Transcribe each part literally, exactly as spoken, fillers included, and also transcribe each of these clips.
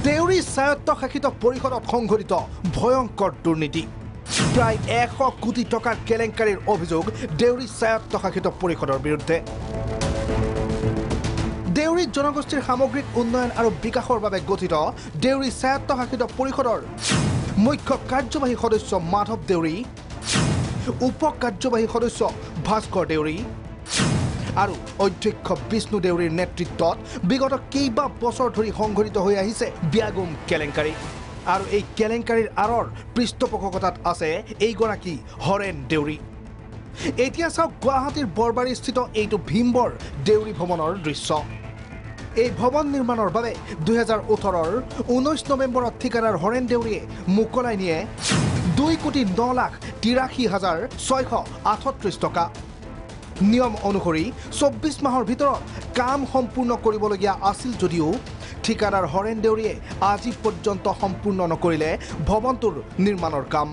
দেউৰী স্বায়ত্তশাসিত পৰিষদত সংঘটিত ভয়ংকৰ দুৰ্নীতি প্ৰায় এশ কোটি টকাৰ কেলেংকাৰীৰ অভিযোগ দেউৰী স্বায়ত্তশাসিত পৰিষদৰ বিৰুদ্ধে দেউৰী জনগোষ্ঠীৰ সামগ্ৰিক উন্নয়ন আৰু বিকাশৰ বাবে গঠিত দেউৰী স্বায়ত্তশাসিত পৰিষদৰ মুখ্য কাৰ্যবাহী সদস্য মাধৱ দেউৰী উপ কাৰ্যবাহী সদস্য ভাস্কৰ দেউৰী আৰু অধ্যক্ষ বিষ্ণু দেউৰীৰ নেতৃত্বত বিগত কেইবা বছৰ ধৰি সংঘটিত হৈ আহিছে বিয়াগুম কেলেংকাৰী আৰু এই কেলেংকাৰীৰ আঁৰৰ পৃষ্ঠপোষকতাত আছে এইগৰাকী হৰেন দেউৰী এতিয়া চাওক গুৱাহাটীৰ বৰবাৰীস্থিত এইটো ভীমবৰ দেউৰী ভৱনৰ দৃশ্য এই ভৱন নিৰ্মাণৰ বাবে দুই হাজাৰ ওঠৰৰ ঊনৈছ নৱেম্বৰত ঠিকাদাৰ হৰেন দেউৰীয়ে মুকলাই নিয়ে দুই কোটি ন লাখ তিৰাশী হাজাৰ ছয়শ আঠত্ৰিছ টকা নিয়ম অনুসৰি চৌব্বিছ মাহৰ ভিতৰত কাম সম্পূৰ্ণ কৰিবলগীয়া আছিল যদিও ঠিকাদাৰ হৰেন দেউৰীয়ে আজি পৰ্যন্ত সম্পূৰ্ণ নকৰিলে ভৱনটোৰ নিৰ্মাণৰ কাম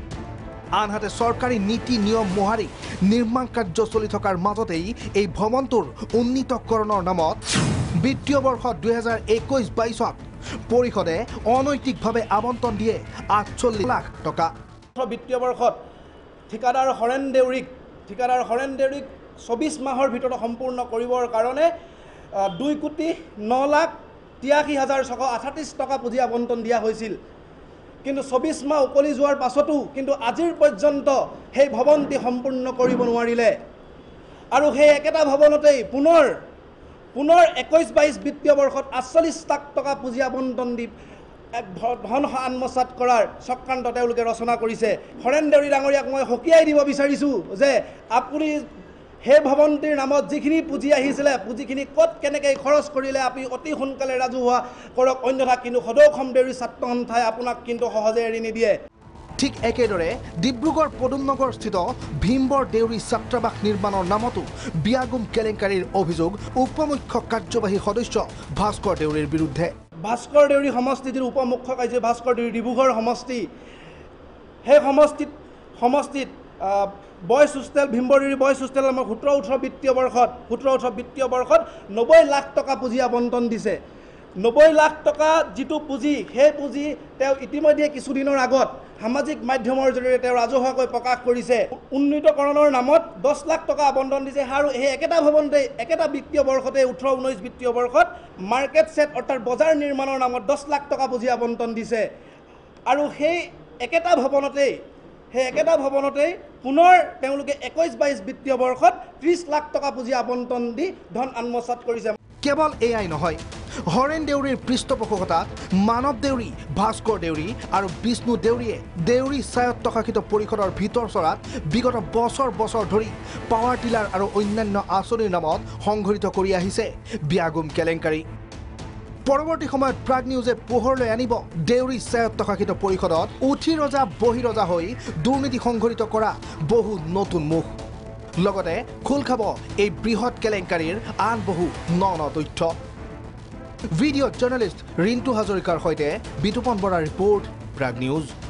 আনহাতে চৰকাৰী নীতি নিয়ম মোহাৰি নিৰ্মাণ কাৰ্য চলি থকাৰ মাজতেই এই ভৱনটোৰ উন্নীতকৰণৰ নামত বিত্তীয় বৰ্ষ দুই হাজাৰ একৈছ বাইছত পৰিষদে অনৈতিকভাৱে আবণ্টন দিয়ে আঠচল্লিছ লাখ টকা বিত্তীয় বৰ্ষত ঠিকাদাৰ হৰেন দেউৰীক ঠিকাদাৰ হৰেন দেউৰীক চৌবিছ মাহৰ ভিতৰত সম্পূৰ্ণ কৰিবৰ কাৰণে দুই কোটি ন লাখ তিৰাশী হাজাৰ ছশ আঠত্ৰিছ টকা পুঁজি আবণ্টন দিয়া হৈছিল কিন্তু চৌবিছ মাহ উকলি যোৱাৰ পাছতো কিন্তু আজিৰ পৰ্যন্ত সেই ভৱনটি সম্পূৰ্ণ কৰিব নোৱাৰিলে আৰু সেই একেটা ভৱনতেই পুনৰ পুনৰ একৈছ বাইছ বিত্তীয় বৰ্ষত আঠচল্লিছ লাখ টকা পুঁজি আবণ্টন দি এক ধন আত্মসাৎ কৰাৰ চক্ৰান্ত তেওঁলোকে ৰচনা কৰিছে হৰেন দেউৰী ডাঙৰীয়াক মই সকীয়াই দিব বিচাৰিছোঁ যে আপুনি সেই ভৱনটিৰ নামত যিখিনি পুঁজি আহিছিলে পুঁজিখিনি ক'ত কেনেকৈ খৰচ কৰিলে আপুনি অতি সোনকালে ৰাজহুৱা কৰক অন্যথা কিন্তু সদৌসম দেউৰী ছাত্ৰ সন্থাই আপোনাক কিন্তু সহজে এৰি নিদিয়ে ঠিক একেদৰে ডিব্ৰুগড় পদুমনগৰস্থিত ভীমবৰ দেউৰী ছাত্ৰাবাস নিৰ্মাণৰ নামতো বিয়াগুম কেলেংকাৰীৰ অভিযোগ উপমুখ্য কাৰ্যবাহী সদস্য ভাস্কৰ দেউৰীৰ বিৰুদ্ধে ভাস্কৰ দেউৰী সমষ্টি যিটো উপমুখ্য কাৰ্য ভাস্কৰ দেউৰী ডিব্ৰুগড় সমষ্টি সেই সমষ্টিত সমষ্টিত boys hostel Bhimbor Deori boys hostel নামৰ সোতৰ ওঠৰ বিত্তীয় বৰ্ষত সোতৰ ওঠৰ বিত্তীয় বৰ্ষত নব্বৈ লাখ টকা পুঁজি আবণ্টন দিছে নব্বৈ লাখ টকা যিটো পুঁজি সেই পুঁজি তেওঁ ইতিমধ্যে কিছুদিনৰ আগত সামাজিক মাধ্যমৰ জৰিয়তে তেওঁ ৰাজহুৱাকৈ প্ৰকাশ কৰিছে উন্নীতকৰণৰ নামত দহ লাখ টকা আবণ্টন দিছে আৰু সেই একেটা ভৱনতে একেটা বিত্তীয় বৰ্ষতে ওঠৰ ঊনৈছ বিত্তীয় বৰ্ষত মাৰ্কেট ছেট অৰ্থাৎ বজাৰ নিৰ্মাণৰ নামত দহ লাখ টকা পুঁজি আবণ্টন দিছে আৰু সেই একেটা ভৱনতেই সেই একেটা ভৱনতেই পুনৰ তেওঁলোকে একৈছ বাইছ বিত্তীয় বৰ্ষত ত্ৰিছ লাখ টকা পুঁজি আবণ্টন দি ধন আত্মসাৎ কৰিছে কেৱল এয়াই নহয় হৰেন দেউৰীৰ পৃষ্ঠপোষকতাত মানৱ দেউৰী ভাস্কৰ দেউৰী আৰু বিষ্ণু দেউৰীয়ে দেউৰী স্বায়ত্তশাসিত পৰিষদৰ ভিতৰ চৰাত বিগত বছৰ বছৰ ধৰি পাৱাৰ টিলাৰ আৰু অন্যান্য আঁচনিৰ নামত সংঘটিত কৰি আহিছে বিয়াগুম কেলেংকাৰী পৰৱৰ্তী সময়ত প্ৰাগ নিউজে পোহৰলৈ আনিব দেউৰী স্বায়ত্তশাসিত পৰিষদত উঠি ৰজা বহি ৰজা হৈ দুৰ্নীতি সংঘটিত কৰা বহু নতুন মুখ লগতে খোল খাব এই বৃহৎ কেলেংকাৰীৰ আন বহু ন ন তথ্য ভিডিঅ' জাৰ্নেলিষ্ট ৰিণ্টু হাজৰিকাৰ সৈতে বিতুপন বৰাৰ ৰিপৰ্ট প্ৰাগ নিউজ।